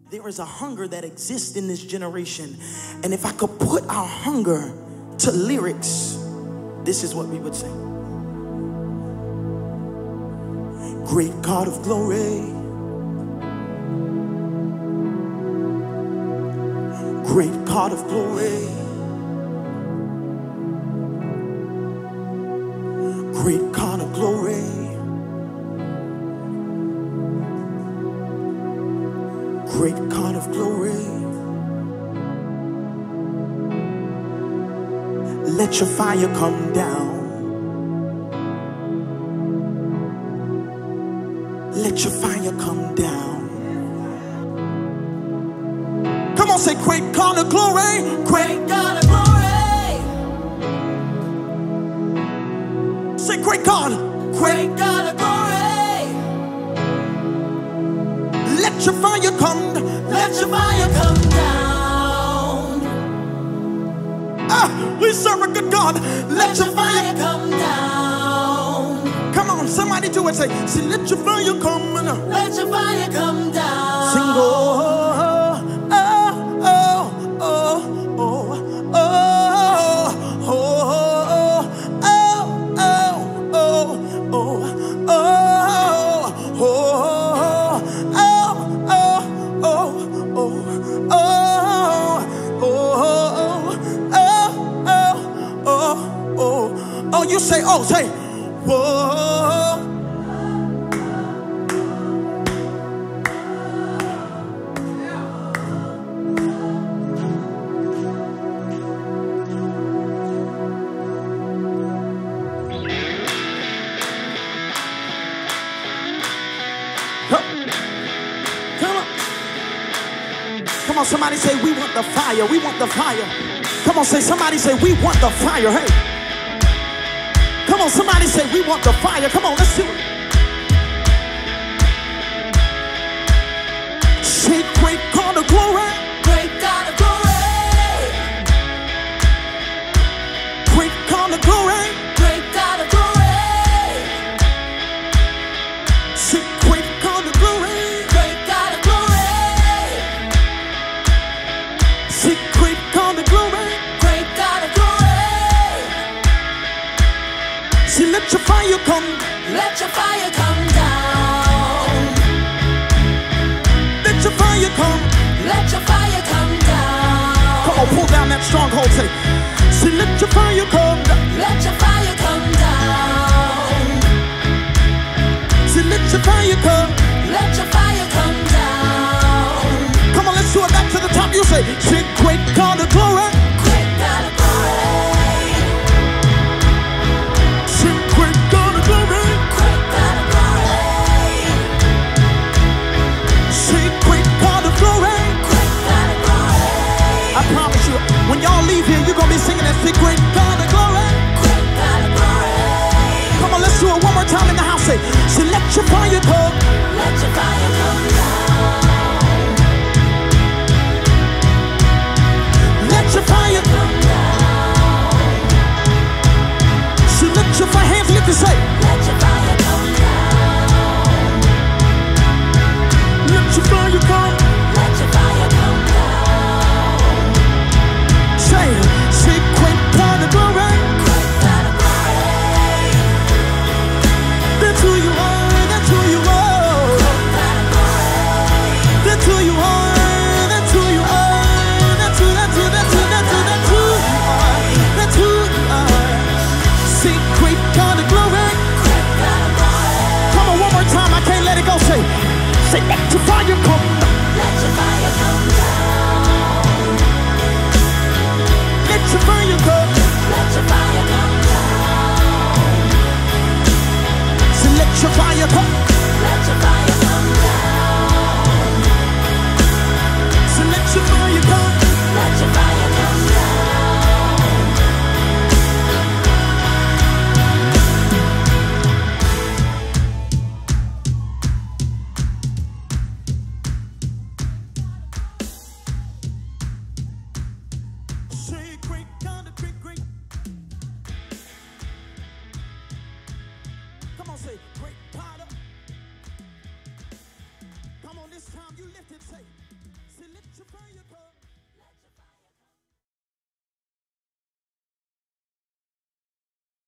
There is a hunger that exists in this generation. And if I could put our hunger to lyrics, this is what we would sing. Great God of glory, great God of glory, great God of glory, great God of glory. Let your fire come down. Let your fire come down. Come on, say great God of glory. Great God of glory. Say great God. Great God of glory. Let your fire come. Let your fire come down. We serve a good God. Let your fire come down. Come on, somebody do it. Say, let your fire come. Let your fire come down. Sing, oh, oh, oh, oh, oh, oh, oh, you say, oh, say, whoa. Come on, somebody say, we want the fire. We want the fire. Come on, say, somebody say, we want the fire. Hey. Come on, somebody say, we want the fire. Come on, let's do it. Say, great God of glory. Great God of glory. Great God of glory. Great God of glory. Say, great God of glory. Great God of glory. Say, great God of glory. Great God of glory. See, let your fire come. Let your fire come down. Let your fire come. Let your fire come down. Come on, pull down that stronghold. Say, see, let your fire come. Let your fire come down. See, let your fire come. Let your fire come down. Come on, let's do it back to the top. You say, great God of glory. Great God of glory. When y'all leave here, you're gonna be singing that big great God of glory. Great God of glory. Come on, let's do it one more time in the house. Say, let your fire come. Let your fire come down. Let your fire come down. So let your fire, hands lift and say, let your fire come down. Let your fire come. Let your fire come down. Say, great God of glory. Great God of glory. That's who you are. That's who you are. Great God of glory. That's who you are. That's who you are. That's who you are. That's who you are. Say, great God of glory. Great God of glory. Come on, one more time. I can't let it go. Say, let your fire come. Let your fire come down. Let your fire come. Let your fire come down. So let your fire come.